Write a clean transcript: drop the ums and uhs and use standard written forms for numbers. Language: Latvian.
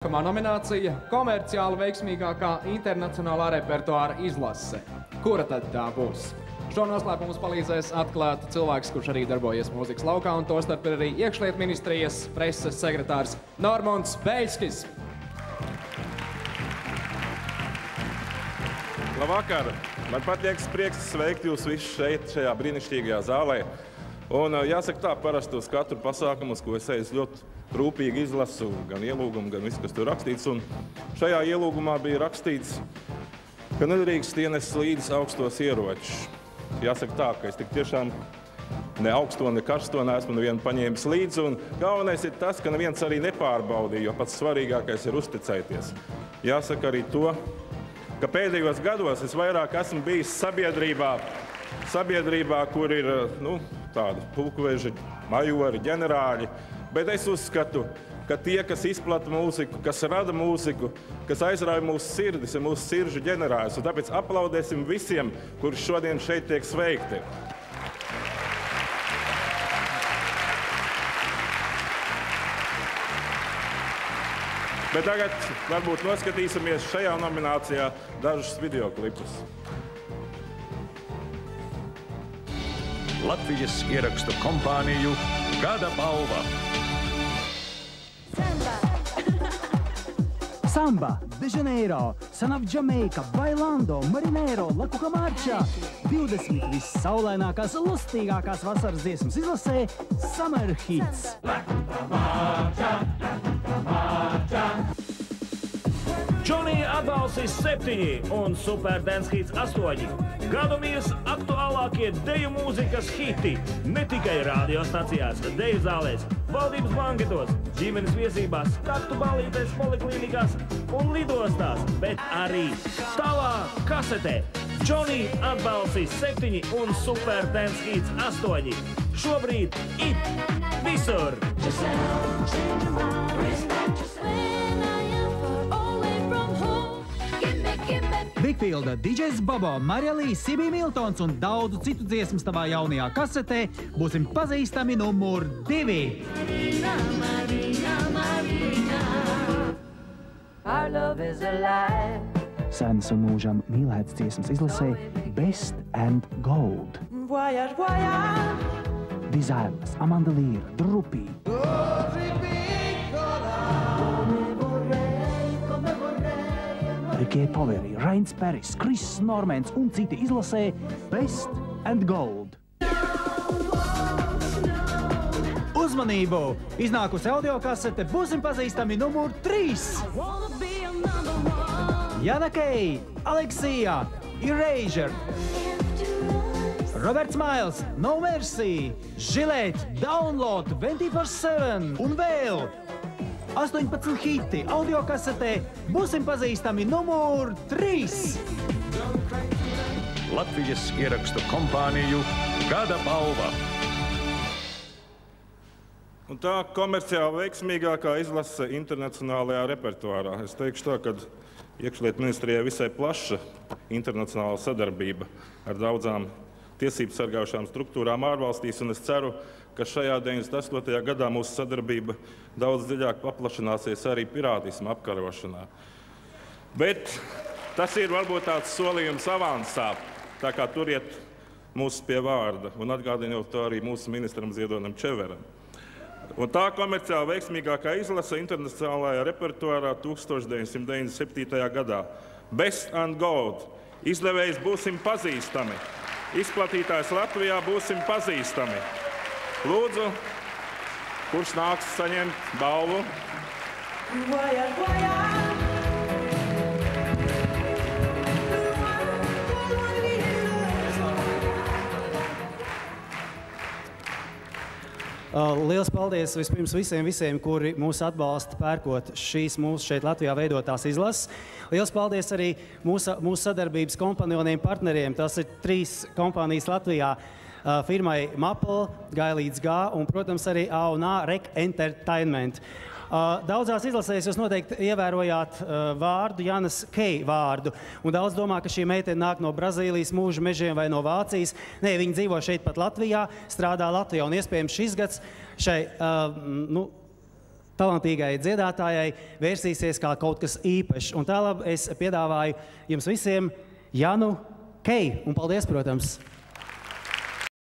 Nominācija – komerciāli veiksmīgākā internacionālā repertuāra izlase. Kura tad tā būs? Šo noslēpumu mums palīdzēs atklāt cilvēks, kurš arī darbojies mūzikas laukā, un tostarp ir arī iekšlietu ministrijas preses sekretārs Normunds Beļskis. Labvakar! Man patieks prieks sveikt jūs visus šeit, šajā brīnišķīgajā zālē. Un jāsaka tā, parasti uz katru pasākumu, uz ko es eju, ļoti rūpīgi izlasu gan ielūgumu, gan visu, kas tur rakstīts. Un šajā ielūgumā bija rakstīts, ka nedrīkst ienest līdzi augstos ieročus. Jāsaka tā, ka es tik tiešām ne augsto, ne karsto neesmu nevienu paņēmis līdzi. Un galvenais ir tas, ka neviens arī nepārbaudīja, jo pats svarīgākais ir uzticēties. Jāsaka arī to, ka pēdējos gados es vairāk esmu bijis sabiedrībā, kur ir tādi pulkveži, majori, ģenerāļi. Bet es uzskatu, ka tie, kas izplata mūziku, kas rada mūziku, kas aizrauja mūsu sirdis, ir mūsu sirdžu ģenerālis. Un tāpēc aplaudēsim visiem, kuri šodien šeit tiek sveikti. Bet tagad varbūt noskatīsimies šajā nominācijā dažus videoklipus. Latvijas ierakstu kompāniju Gada balva. Samba, De Janeiro, Son of Jamaica, Bailando, Marinero, La Cucaracha. 20 vissaulainākās, lustīgākās vasaras dziesmas izlasē Summer Hits. Johnny atbalstīs 7 un Super Dance Hits 8. Gadumijas aktuālākie deju mūzikas hiti ne tikai radiostacijās, deju zālēs, valdības banketos, ģimenes viesībās, kaktu balītēs, poliklinikās un lidostās, bet arī tavā kasetē. Johnny atbalstīs 7 un Super Dance Hits 8. Šobrīd it visur! Bigfielda, DJs Bobo, Marija Lī, Sibija Miltons un daudzu citu dziesmas tavā jaunajā kasetē būsim pazīstami numur 2. Senas un mūžam mīlētas dziesmas izlasē Best and Gold. Desireless, Amanda Lear, Drupi. Ricky Poveri, Rains Paris, Chris Normans un citi izlasē Best and Gold. Uzmanību! Iznākusi audiokasete būsim pazīstami numur 3. Jana Kei, Aleksija, Erasure. Roberts Miles, No Mercy, Gillette, Download, 24/7 un vēl 18 hiti audiokasetē būsim pazīstami numur 3. Latvijas ierakstu kompāniju Gada balva. Un tā komerciāli veiksmīgākā izlase internacionālajā repertuārā. Es teikšu tā, ka iekšlietu ministrijai visai plaša internacionāla sadarbība ar daudzām tiesību sargājušām struktūrām ārvalstīs, un es ceru, ka šajā 98. gadā mūsu sadarbība daudz dziļāk paplašināsies arī pirātisma apkarošanā. Bet tas ir varbūt tāds solījums avansā, tā kā turiet mūs pie vārda, un atgādinot to arī mūsu ministram Ziedonam Čeveram. Un tā komerciāli veiksmīgākā izlase internacionālajā repertuārā 1997. gadā. Best and Gold. Izdevējs būsim pazīstami. Izplatītājs Latvijā būsim pazīstami. Lūdzu, kurš nāks saņemt balvu? Liels paldies vispirms visiem, kuri mūs atbalsta pērkot šīs mūsu šeit Latvijā veidotās izlases. Liels paldies arī mūsu sadarbības kompanioniem, partneriem. Tas ir 3 kompānijas Latvijā. Firmai Maple, Gailīts G un, protams, arī A&A Rec Entertainment. Daudzās izlasēs jūs noteikti ievērojāt vārdu, Janas Kei vārdu. Un daudz domā, ka šī meitene nāk no Brazīlijas mūža mežiem vai no Vācijas. Nē, viņa dzīvo šeit pat Latvijā, strādā Latvijā. Un iespējams šis gads šai talantīgai dziedātājai vērsīsies kā kaut kas īpašs. Un tālāk es piedāvāju jums visiem Janu Keju. Un paldies, protams!